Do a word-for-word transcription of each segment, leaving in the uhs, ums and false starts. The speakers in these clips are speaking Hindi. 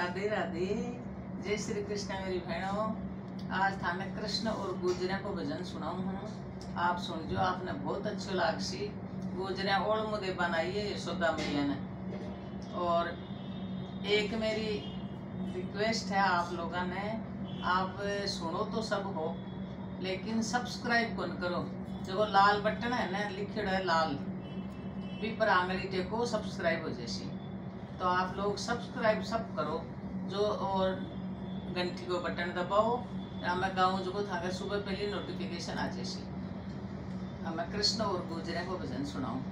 राधे राधे। जय श्री कृष्ण मेरी बहनों। आज थाने कृष्ण और गुजरिया को भजन सुनाऊं हूँ। आप सुन जो, आपने बहुत अच्छी लागसी। गुजरिया ओल मुदे बनाई है यशोदा मैया ने। और एक मेरी रिक्वेस्ट है आप लोगों ने, आप सुनो तो सब हो लेकिन सब्सक्राइब कौन करो। जो लाल बटन है ना, लिखा है लाल भी पर आंगली टेको सब्सक्राइब हो जैसी, तो आप लोग सब्सक्राइब सब करो जो, और घंटी को बटन दबाओ। मैं गाऊँ जो था सुबह पहले नोटिफिकेशन आ जैसी। मैं कृष्ण और गुजरिया को भजन सुनाऊं।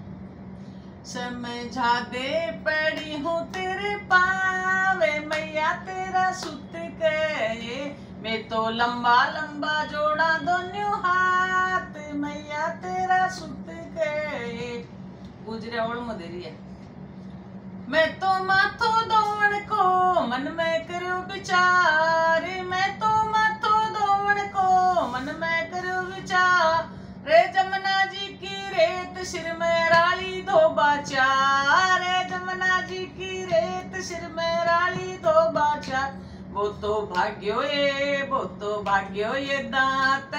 समझा दे पड़ी हूँ तेरे पावे मैया तेरा सुत के, मैं तो लंबा लंबा जोड़ा दोनों हाथ मैया तेरा सुत के। गुजरिया ओढ़ मदेरी है। मैं तो माथो दोवन को मन में करो विचार, मैं तो माथो दोवन को मन में करो विचार। रे जमुना जी की रेत सिर में राली दो बाचा, रे जमुना जी की रेत सिर में राली दो बाचा। वो तो भाग्यो ये, वो तो भाग्यो ये दांत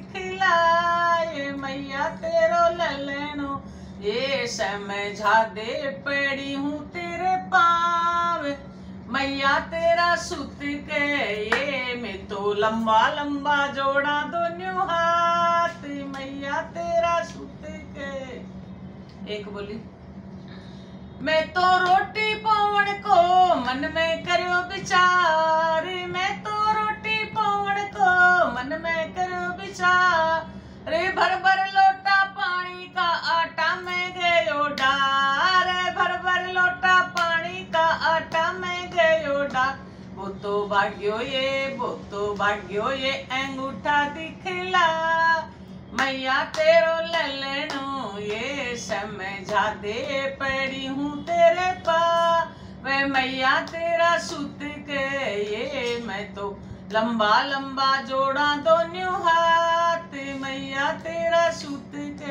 दिखलाए मैया तेरो ललनो। ये समझा दे पड़ी हूँ तेरे पाव मैया तेरा सुत के, ये मैं तो लंबा लंबा जोड़ा दोनों हाथ मैया तेरा सुत के। एक बोली, मैं तो रोटी पवन को मन में करो विचार, मैं तो रोटी पवन को मन में करो विचार। रे भर भर लोटा पानी का आटा में गयो डार, भर भर लोटा पानी का आटा में गयो डार। वो तो भाग्यो ये, वो तो भाग्यो ये अंगूठा दिखला मैया तेरो ललनो। ये समझा दे पड़ी हूँ तेरे पास वे मैया तेरा सुत के, ये मैं तो लंबा लंबा जोड़ा दोनों हाथ मैया तेरा सुत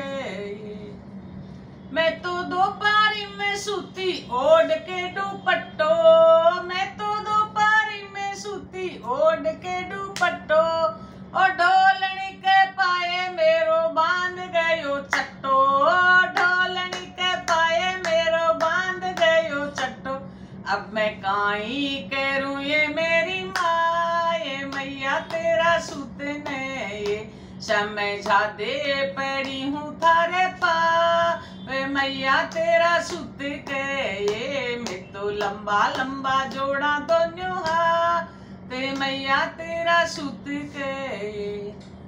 के। मैं तो दो पारी में सूती ओढ़ के दुपट्टो, मैं तो दो पारी में सूती ओढ़ के दुपट्टो। और ढोलनी के पाए मेरो बांध गयो चट्टो, ढोलनी के पाए मेरो बांध गयो चट्टो। अब मैं काई करूं ये मेरी माए मैया तेरा सुत ने, ये समझा दे पड़ी हूँ थारे पावे मैया तेरा सुत के, ये मैं तो लंबा लंबा जोड़ा दोनों हाथ मैया तेरा सुत के।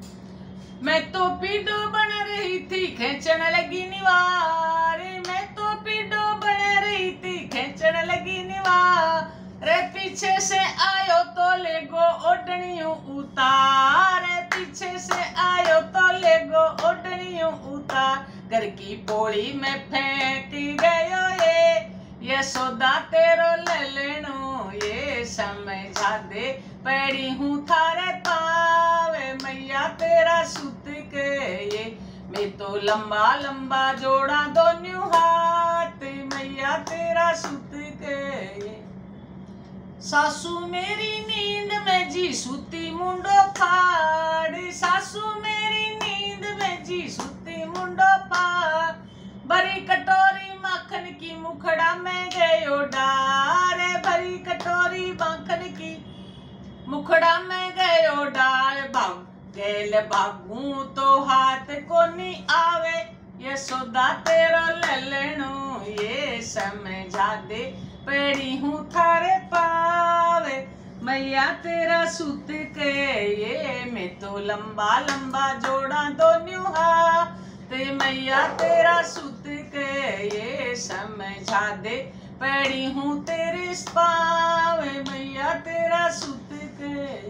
मैं तो पीडो बन रही थी खेचन लगी निवार, मैं तो पीडो बन रही थी खेचन लगी निवार। रे पीछे से आयो तो ले गो ओढ़नियों उतार, पीछे से आयो तो ले गो ओढ़नियों उतार। घर की पौड़ी में फेंक गयो ये यशोदा तेरो ललनो। ये समझा दे पड़ी हूँ थारे पावे मैया तेरा सुत के, ये मैं तो लंबा लंबा जोड़ा दोनों हाथ मैया तेरा सुत के। सासू मेरी नींद में जी सूती मुंडो फाड़, सासू मेरी नींद में जी सूती मुंडो फाड़। बड़ी कटोरी माखन की मुखड़ा में गयो डार, भरी कटोरी माखन की मुखड़ा में गयो डाल। भाग गेल भागू तो हाथ को नहीं आवे यशोदा तेरो ललनो। ये समझा दे पड़ी हूँ थारे पावे मैया तेरा सुत के, ये मैं तो लंबा लंबा जोड़ा दोनों हाथ मैया तेरा सुत के। ये समझा दे पड़ी हूँ तेरे पावे मैया तेरा सुत के।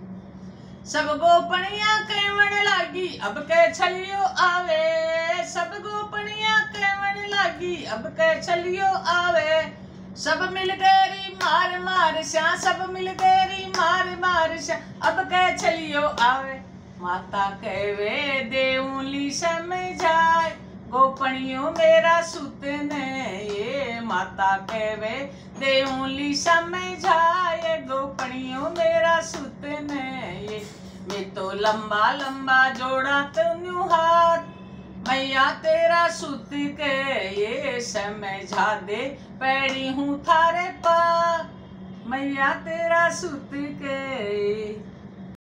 सब गोपनिया केवण लागी अब के छलियो आवे, सब गोपनिया केवण लागी अब के छलियो आवे। सब मिल गई मार मार श्या, सब मिल गई मार मार श्या अब के छलियो आवे। माता कहवे देउली समझाए गोपनियों मेरा सुत ने, ये माता कहवे देउली समझाए मैं तो लंबा लंबा जोड़ा तन्यू हाथ, मैया तेरा सुत के ये समझा दे, पैड़ी हूँ थारे पा, मैया तेरा सुत के।